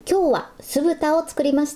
今日は酢豚を作りました。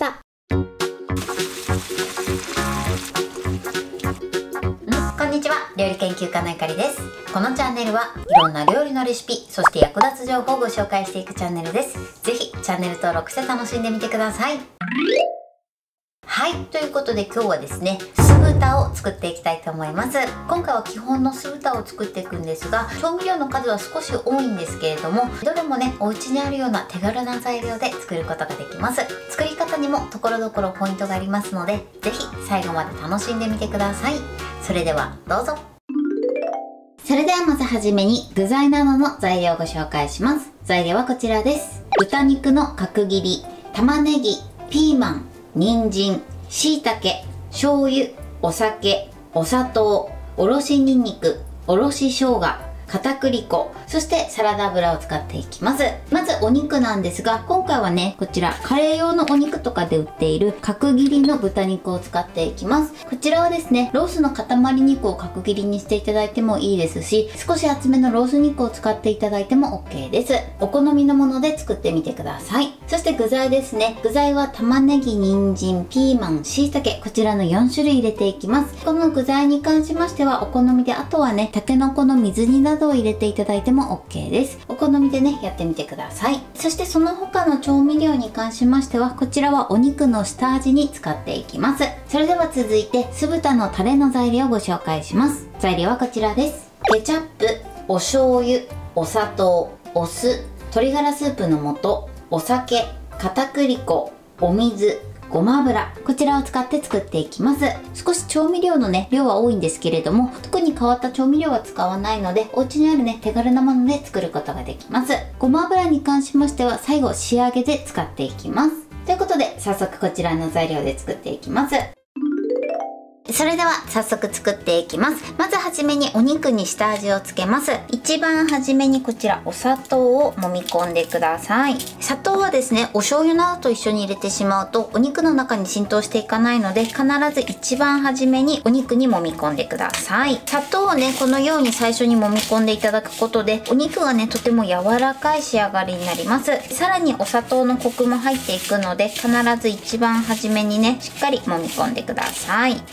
こんにちは、料理研究家のゆかりです。このチャンネルはいろんな料理のレシピ、そして役立つ情報をご紹介していくチャンネルです。ぜひチャンネル登録して楽しんでみてください。はい、ということで今日はですね、酢豚を作っていきたいと思います。今回は基本の酢豚を作っていくんですが、調味料の数は少し多いんですけれども、どれもね、お家にあるような手軽な材料で作ることができます。作り方にもところどころポイントがありますので、ぜひ最後まで楽しんでみてください。それではどうぞ。それではまずはじめに具材などの材料をご紹介します。材料はこちらです。豚肉の角切り、玉ねぎ、ピーマン、人参、椎茸、醤油、お酒、お砂糖、おろしにんにく、おろし生姜、片栗粉、そしてサラダ油を使っていきます。まずお肉なんですが、今回はね、こちらカレー用のお肉とかで売っている角切りの豚肉を使っていきます。こちらはですね、ロースの塊肉を角切りにしていただいてもいいですし、少し厚めのロース肉を使っていただいても OK です。お好みのもので作ってみてください。そして具材ですね。具材は玉ねぎ、人参、ピーマン、椎茸、こちらの4種類入れていきます。この具材に関しましてはお好みで、あとはね、たけのこの水煮などを入れていただいても OK です。お好みでね、やってみてください。そしてその他の調味料に関しましては、こちらはお肉の下味に使っていきます。それでは続いて酢豚のタレの材料をご紹介します。材料はこちらです。ケチャップ、お醤油、お砂糖、お酢、鶏ガラスープの素、お酒、片栗粉、お水、ごま油、こちらを使って作っていきます。少し調味料のね、量は多いんですけれども、特に変わった調味料は使わないので、お家にあるね、手軽なもので作ることができます。ごま油に関しましては、最後仕上げで使っていきます。ということで、早速こちらの材料で作っていきます。それでは早速作っていきます。まずはじめにお肉に下味をつけます。一番はじめにこちらお砂糖を揉み込んでください。砂糖はですね、お醤油などと一緒に入れてしまうとお肉の中に浸透していかないので、必ず一番はじめにお肉に揉み込んでください。砂糖をね、このように最初に揉み込んでいただくことで、お肉がね、とても柔らかい仕上がりになります。さらにお砂糖のコクも入っていくので、必ず一番はじめにね、しっかり揉み込んでください。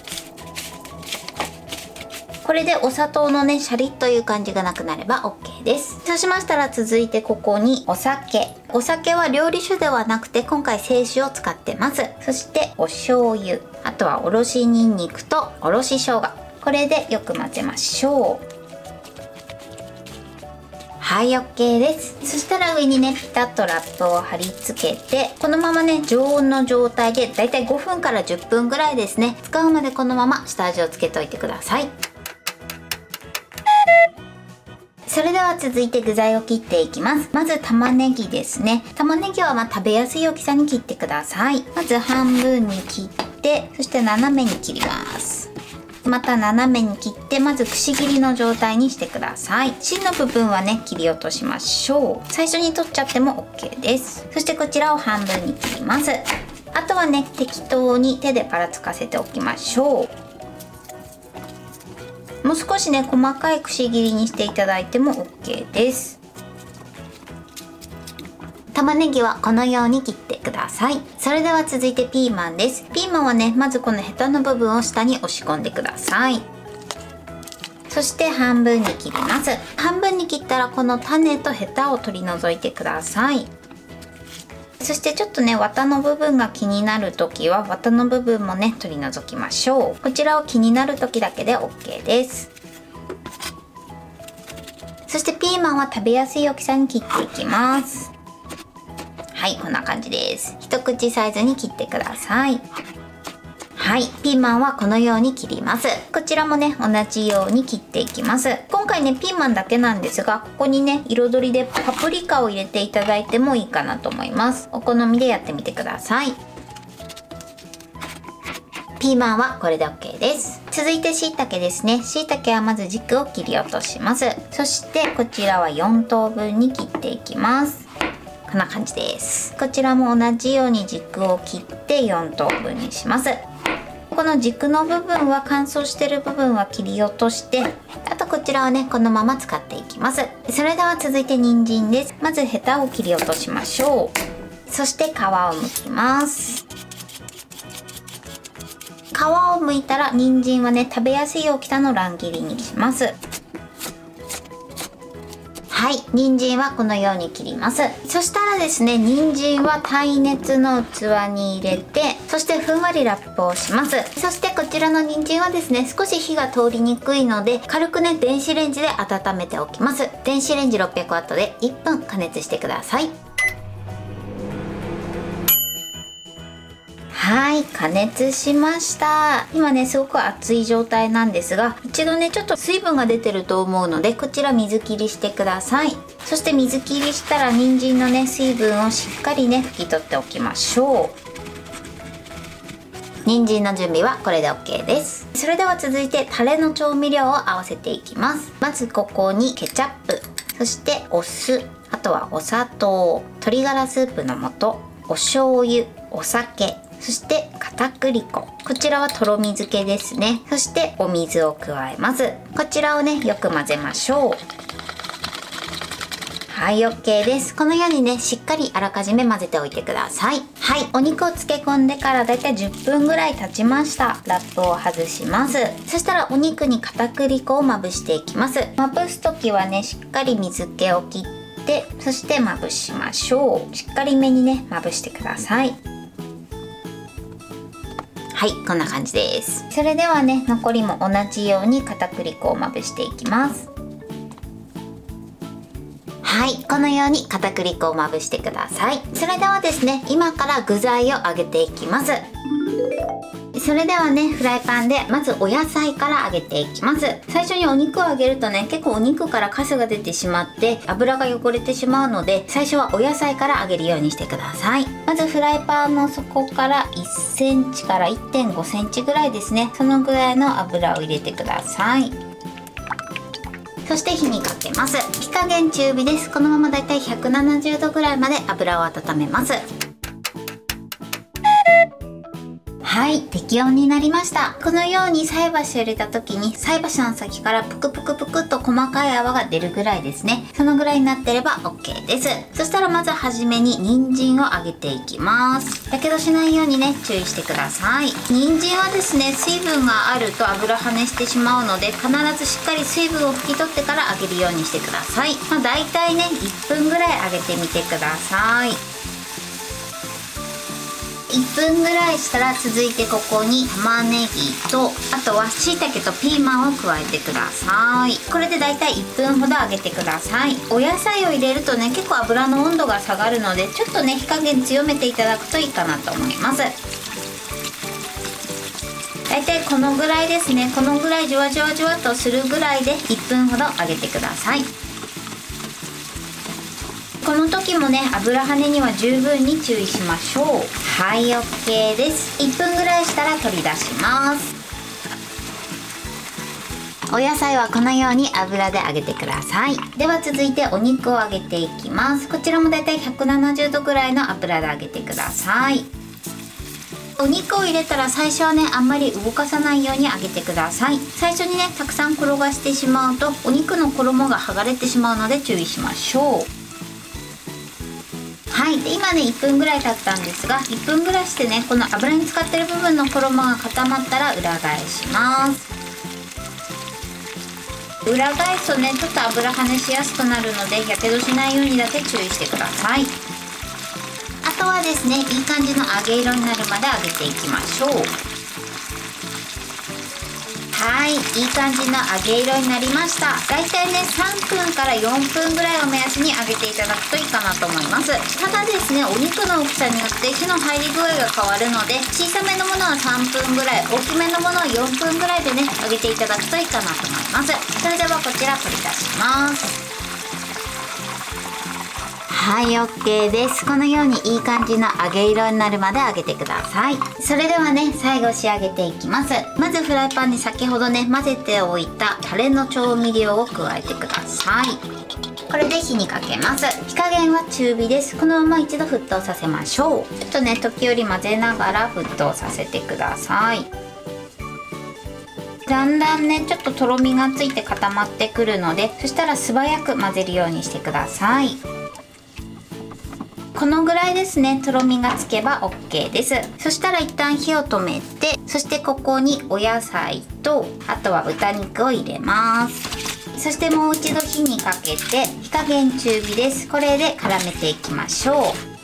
これでお砂糖のね、シャリッという感じがなくなれば OK です。そうしましたら続いてここにお酒。お酒は料理酒ではなくて今回清酒を使ってます。そしてお醤油。あとはおろしにんにくとおろし生姜。これでよく混ぜましょう。はい、OK です。そしたら上にね、ピタッとラップを貼り付けて、このままね、常温の状態でだいたい5分から10分ぐらいですね。使うまでこのまま下味をつけといてください。それでは続いて具材を切っていきます。まず玉ねぎですね。玉ねぎは食べやすい大きさに切ってください。まず半分に切って、そして斜めに切ります。また斜めに切って、まずくし切りの状態にしてください。芯の部分はね、切り落としましょう。最初に取っちゃっても OK です。そしてこちらを半分に切ります。あとはね、適当に手でパラつかせておきましょう。もう少しね、細かいくし切りにしていただいても OK です。玉ねぎはこのように切ってください。それでは続いてピーマンです。ピーマンはね、まずこのヘタの部分を下に押し込んでください。そして半分に切ります。半分に切ったらこの種とヘタを取り除いてください。そしてちょっとね、綿の部分が気になる時は綿の部分もね、取り除きましょう。こちらを気になる時だけで OK です。そしてピーマンは食べやすい大きさに切っていきます。はい、こんな感じです。一口サイズに切ってください。はい、ピーマンはこのように切ります。こちらもね、同じように切っていきます。今回ね、ピーマンだけなんですが、ここにね、彩りでパプリカを入れていただいてもいいかなと思います。お好みでやってみてください。ピーマンはこれで OK です。続いて椎茸ですね。椎茸はまず軸を切り落とします。そしてこちらは4等分に切っていきます。こんな感じです。こちらも同じように軸を切って4等分にします。この軸の部分は、乾燥してる部分は切り落として、あとこちらはね、このまま使っていきます。それでは続いて人参です。まずヘタを切り落としましょう。 そして皮を剥きます。皮を剥いたら人参はね、食べやすい大きさの乱切りにします。はい、人参はこのように切ります。そしたらですね、人参は耐熱の器に入れて、そしてふんわりラップをします。そしてこちらの人参はですね、少し火が通りにくいので、軽くね、電子レンジで温めておきます。電子レンジ 600W で1分加熱してください。はい、加熱しました。今ね、すごく熱い状態なんですが、一度ね、ちょっと水分が出てると思うので、こちら水切りしてください。そして水切りしたら人参のね、水分をしっかりね、拭き取っておきましょう。人参の準備はこれで OK です。それでは続いてタレの調味料を合わせていきます。まずここにケチャップ、そしてお酢、あとはお砂糖、鶏ガラスープの素、お醤油、お酒、そして片栗粉、こちらはとろみ漬けですね。そしてお水を加えます。こちらをね、よく混ぜましょう。はい、 OK です。このようにね、しっかりあらかじめ混ぜておいてください。はい、お肉を漬け込んでからだいたい10分ぐらい経ちました。ラップを外します。そしたらお肉に片栗粉をまぶしていきます。まぶす時はね、しっかり水気を切って、そしてまぶしましょう。しっかりめにね、まぶしてください。はい、こんな感じです。それではね、残りも同じように片栗粉をまぶしていきます。はい、このように片栗粉をまぶしてください。それではですね、今から具材を揚げていきます。それではね、フライパンでまずお野菜から揚げていきます。最初にお肉を揚げるとね、結構お肉からカスが出てしまって油が汚れてしまうので、最初はお野菜から揚げるようにしてください。まずフライパンの底から1センチから 1.5 センチぐらいですね、そのぐらいの油を入れてください。そして火にかけます。火加減中火です。このままだいたい170度ぐらいまで油を温めます。はい、適温になりました。このように菜箸を入れた時に菜箸の先からプクプクプクっと細かい泡が出るぐらいですね。そのぐらいになってれば OK です。そしたらまずはじめに人参を揚げていきます。やけどしないようにね、注意してください。人参はですね、水分があると油跳ねしてしまうので、必ずしっかり水分を拭き取ってから揚げるようにしてください。だいたいね、1分ぐらい揚げてみてください。1分ぐらいしたら続いてここに玉ねぎと、あとは椎茸とピーマンを加えてください。これでだいたい1分ほど揚げてください。お野菜を入れるとね、結構油の温度が下がるので、ちょっとね、火加減強めていただくといいかなと思います。だいたいこのぐらいですね。このぐらいじわじわじわっとするぐらいで1分ほど揚げてください。この時もね、油跳ねには十分に注意しましょう。はい、 OK です。1分ぐらいしたら取り出します。お野菜はこのように油で揚げてください。では続いてお肉を揚げていきます。こちらもだいたい170度ぐらいの油で揚げてください。お肉を入れたら最初はね、あんまり動かさないように揚げてください。最初にね、たくさん転がしてしまうとお肉の衣が剥がれてしまうので注意しましょう。はい、で今ね、1分ぐらい経ったんですが、1分ぐらいしてね、この油に使ってる部分の衣が固まったら裏返します。裏返すとね、ちょっと油跳ねしやすくなるので、やけどしないようにだけ注意してください。あとはですね、いい感じの揚げ色になるまで揚げていきましょう。はい、いい感じの揚げ色になりました。だいたいね、3分から4分ぐらいを目安に揚げていただくといいかなと思います。ただですね、お肉の大きさによって火の入り具合が変わるので、小さめのものは3分ぐらい、大きめのものは4分ぐらいでね、揚げていただくといいかなと思います。それではこちら取り出します。はい、 OK です。このようにいい感じの揚げ色になるまで揚げてください。それではね、最後仕上げていきます。まずフライパンに先ほどね、混ぜておいたタレの調味料を加えてください。これで火にかけます。火加減は中火です。このまま一度沸騰させましょう。ちょっとね、時折混ぜながら沸騰させてください。だんだんね、ちょっととろみがついて固まってくるので、そしたら素早く混ぜるようにしてください。 このぐらいですね、とろみがつけば OK です。そしたら一旦火を止めて、そしてここにお野菜とあとは豚肉を入れます。そしてもう一度火にかけて火加減中火です。これで絡めていきましょう。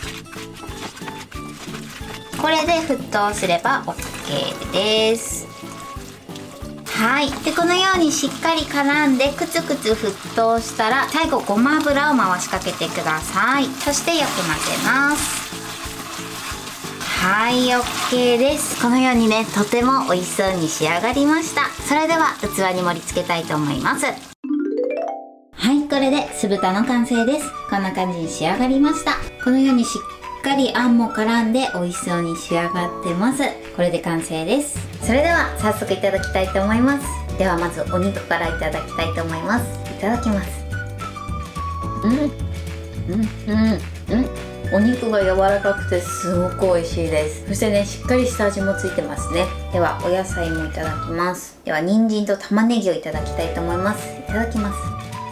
これで沸騰すれば OK です。はい。で、このようにしっかり絡んでくつくつ沸騰したら、最後ごま油を回しかけてください。そしてよく混ぜます。はい、OK です。このようにね、とても美味しそうに仕上がりました。それでは器に盛り付けたいと思います。はい、これで酢豚の完成です。こんな感じに仕上がりました。このようにしっかりあんも絡んで美味しそうに仕上がってます。これで完成です。それでは早速いただきたいと思います。ではまずお肉からいただきたいと思います。いただきます。お肉が柔らかくてすごく美味しいです。そしてね、しっかりした味もついてますね。ではお野菜もいただきます。では人参と玉ねぎをいただきたいと思います。いただきます。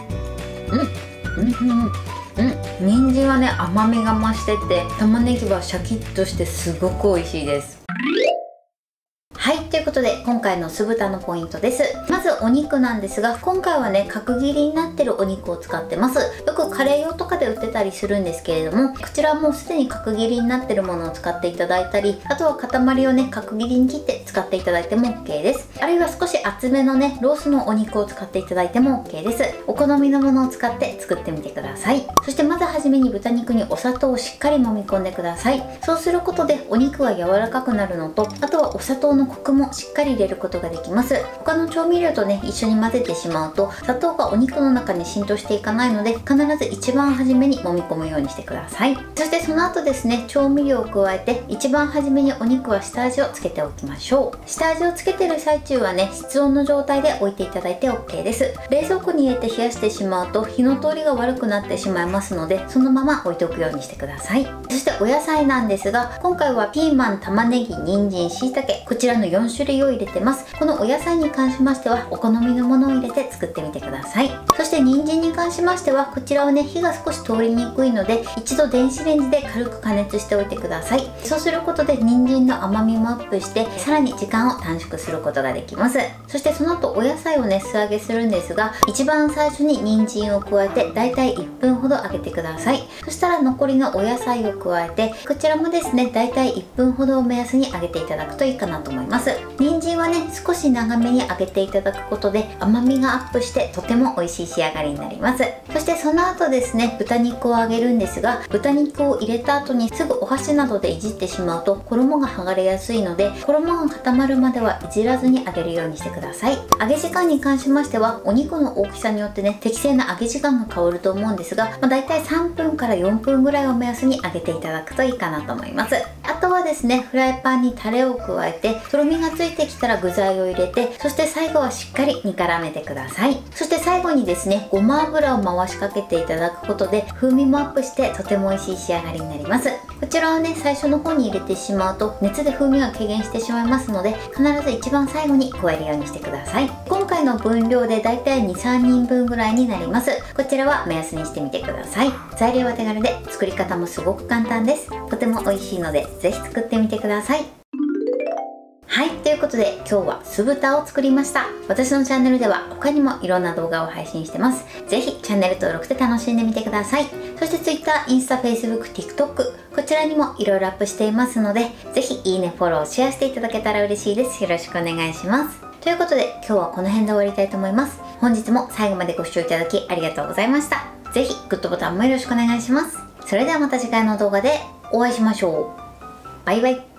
人参はね、甘みが増してて、玉ねぎはシャキッとしてすごく美味しいです。はい、ということで今回の酢豚のポイントです。まずお肉なんですが、今回はね、角切りになってるお肉を使ってます。よくカレー用とかで売ってたりするんですけれども、こちらはもうすでに角切りになってるものを使っていただいたり、あとは塊をね、角切りに切って使っていただいても OK です。あるいは少し厚めのね、ロースのお肉を使っていただいても OK です。お好みのものを使って作ってみてください。そしてまずはじめに豚肉にお砂糖をしっかり揉み込んでください。そうすることでお肉が柔らかくなるのと、あとはお砂糖のコクもしっかり入れることができます。他の調味料とね、一緒に混ぜてしまうと砂糖がお肉の中に浸透していかないので、必ず一番初めに揉み込むようにしてください。そしてその後ですね、調味料を加えて一番初めにお肉は下味をつけておきましょう。下味をつけてる最中はね、室温の状態で置いていただいて OK です。冷蔵庫に入れて冷やしてしまうと火の通りが悪くなってしまいますので、そのまま置いておくようにしてください。そしてお野菜なんですが、今回はピーマン、玉ねぎ、人参、椎茸、こちらの4種類を入れてます。このお野菜に関しましてはお好みのものを入れて作ってみてください。そして人参に関しましては、こちらはね、火が少し通りにくいので一度電子レンジで軽く加熱しておいてください。そうすることで人参の甘みもアップして、さらに時間を短縮することができます。そしてその後お野菜をね、素揚げするんですが、一番最初に人参を加えてだいたい1分ほど揚げてください。そしたら残りのお野菜を加えて、こちらもですね、だいたい1分ほどを目安に揚げていただくといいかなと思います。人参はね、少し長めに揚げていただくことで甘みがアップしてとても美味しい仕上がりになります。そしてその後ですね、豚肉を揚げるんですが、豚肉を入れた後にすぐお箸などでいじってしまうと衣が剥がれやすいので、衣が固まるまではいじらずに揚げるようにしてください。揚げ時間に関しましては、お肉の大きさによってね、適正な揚げ時間が変わると思うんですが、だいたい3分から4分ぐらいを目安に揚げていただくといいかなと思います。あとはですね、フライパンにタレを加えて、とろみがついてきたら具材を入れて、そして最後はしっかり煮絡めてください。そして最後にですね、ごま油を回しかけていただくことで風味もアップしてとても美味しい仕上がりになります。こちらをね、最初の方に入れてしまうと熱で風味が軽減してしまいますので、必ず一番最後に加えるようにしてください。今回の分量でだいたい 2,3 人分ぐらいになります。こちらは目安にしてみてください。材料は手軽で作り方もすごく簡単です。とても美味しいのでぜひ作ってみてください。はい、ということで今日は酢豚を作りました。私のチャンネルでは他にもいろんな動画を配信してます。ぜひチャンネル登録して楽しんでみてください。そして Twitter、インスタ、Facebook、TikTok、こちらにもいろいろアップしていますので、ぜひいいね、フォロー、シェアしていただけたら嬉しいです。よろしくお願いします。ということで今日はこの辺で終わりたいと思います。本日も最後までご視聴いただきありがとうございました。ぜひグッドボタンもよろしくお願いします。それではまた次回の動画でお会いしましょう。バイバイ。